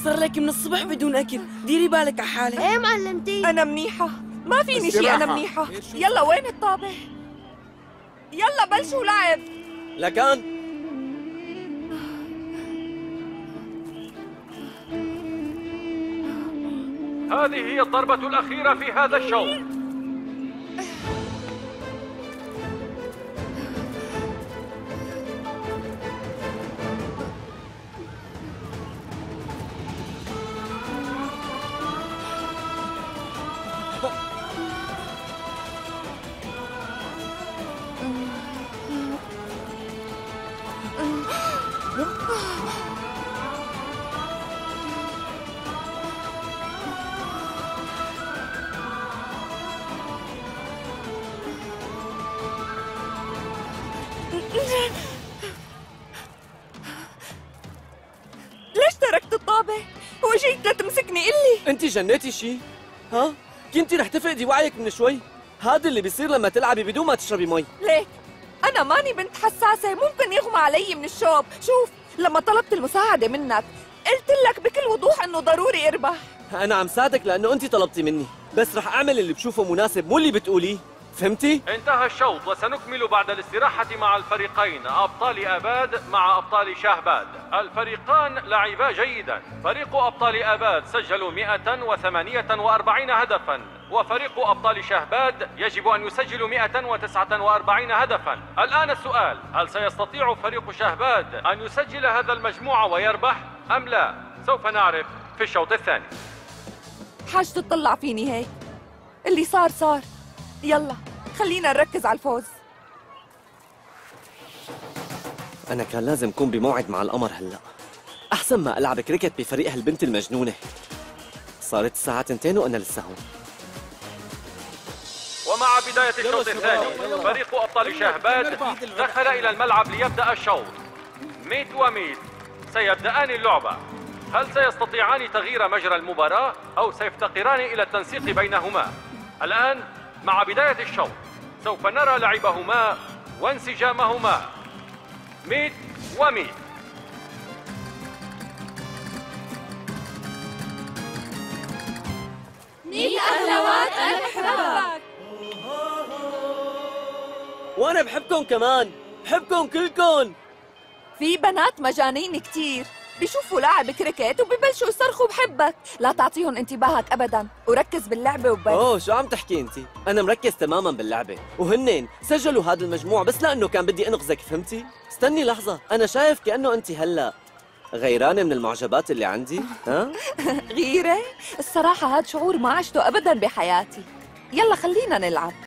صار لك من الصبح بدون أكل، ديري بالك على حالك. ايه معلمتي؟ أنا منيحة، ما فيني شيء، أنا منيحة. يلا وين الطابة؟ يلا بلشوا لعب. لكان هذه هي الضربة الأخيرة في هذا الشوط. ليش تركت الطابة؟ وجيت لتمسكني إلي؟ انت جنيتي شي؟ ها؟ كنتي رح تفقدي وعيك من شوي؟ هذا اللي بيصير لما تلعبي بدون ما تشربي مي. ليك أنا ماني بنت حساسة، ممكن يغمى علي من الشوب. شوف، لما طلبت المساعدة منك قلت لك بكل وضوح إنه ضروري أربح. انا عم ساعدك لانه انت طلبتي مني، بس رح اعمل اللي بشوفه مناسب مو اللي بتقوليه، فهمتي؟ انتهى الشوط وسنكمل بعد الاستراحة مع الفريقين أبطال آباد مع أبطال شهباد. الفريقان لعبا جيدا. فريق أبطال آباد سجلوا 148 هدفا، وفريق أبطال شهباد يجب أن يسجلوا 149 هدفا. الآن السؤال، هل سيستطيع فريق شهباد أن يسجل هذا المجموع ويربح أم لا؟ سوف نعرف في الشوط الثاني. حاج تطلع فيني هيك؟ اللي صار صار، يلا خلينا نركز على الفوز. انا كان لازم كون بموعد مع القمر هلا، احسن ما العب كريكت بفريق هالبنت المجنونه. صارت الساعه 2 وانا لسه هون. ومع بداية الشوط الثاني فريق أبطال شهباد دخل إلى الملعب ليبدأ الشوط. ميت وميت سيبدأان اللعبة. هل سيستطيعان تغيير مجرى المباراة أو سيفتقران إلى التنسيق بينهما؟ الآن مع بداية الشوط سوف نرى لعبهما وانسجامهما. ميت وميت. ميت أهلوات أنا بحبك. وانا بحبكم كمان، بحبكم كلكم. في بنات مجانين كتير بيشوفوا لاعب كريكت وبيبلشوا يصرخوا بحبك. لا تعطيهم انتباهك ابدا وركز باللعبه وبس. اوه شو عم تحكي انت؟ انا مركز تماما باللعبه، وهنين سجلوا هذا المجموع بس لانه كان بدي انقذك، فهمتي؟ استني لحظه، انا شايف كانه انت هلا غيرانه من المعجبات اللي عندي. ها؟ غيره؟ الصراحه هذا شعور ما عشته ابدا بحياتي. يلا خلينا نلعب.